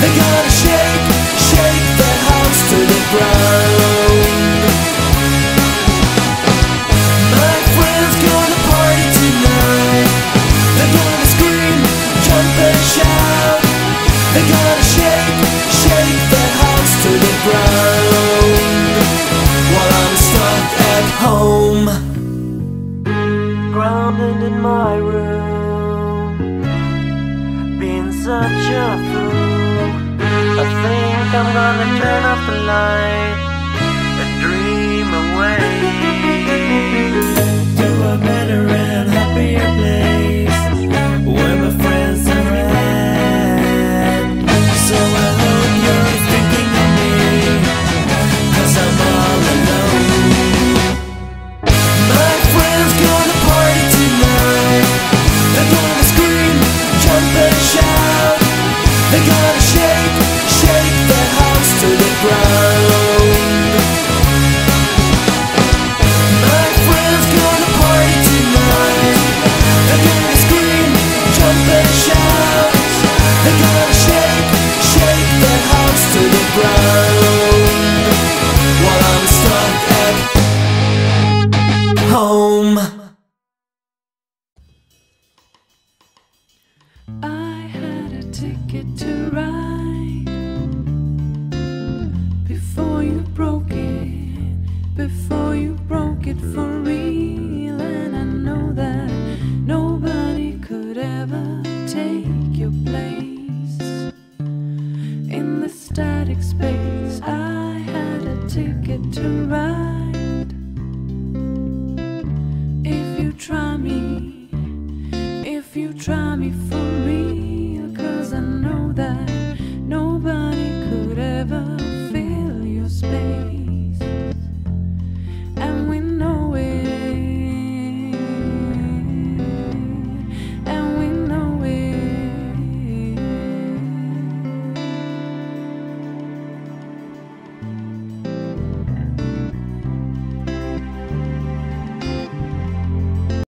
They're gonna shake, shake the house to the ground. My friends gonna party tonight. They're gonna scream, jump and shout. They're gonna shake, shake the house to the ground, while I'm stuck at home, grounded in my room, being such a fool. I think I'm gonna turn off the light and dream away to a better and happier place where my friends are at. So I hope you're thinking of me, 'cause I'm all alone. My friends gonna party tonight. They're gonna scream, jump and shout. They're gonna shake, shake the house to the ground. My friends gonna party tonight. They're gonna scream, jump and shout. They're gonna shake, shake the house to the ground, while I'm stuck at home. I had a ticket to ride before you broke it for real. And I know that nobody could ever take your place in the static space. I had a ticket to ride.